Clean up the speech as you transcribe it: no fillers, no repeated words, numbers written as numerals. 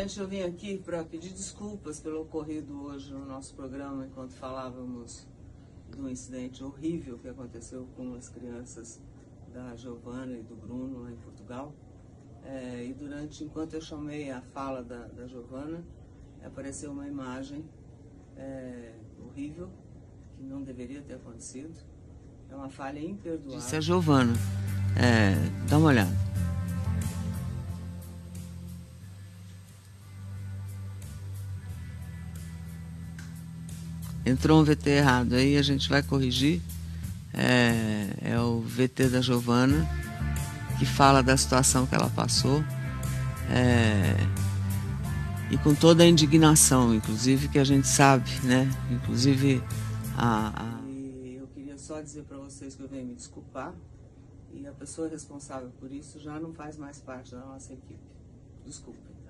Gente, eu vim aqui para pedir desculpas pelo ocorrido hoje no nosso programa, enquanto falávamos do incidente horrível que aconteceu com as crianças da Giovana e do Bruno lá em Portugal. Enquanto eu chamei a fala da Giovana, apareceu uma imagem horrível, que não deveria ter acontecido. É uma falha imperdoável. Disse a Giovana. Dá uma olhada. Entrou um VT errado, aí a gente vai corrigir. É o VT da Giovana, que fala da situação que ela passou. E com toda a indignação, inclusive, que a gente sabe, né? Inclusive, E eu queria só dizer para vocês que eu venho me desculpar. E a pessoa responsável por isso já não faz mais parte da nossa equipe. Desculpem.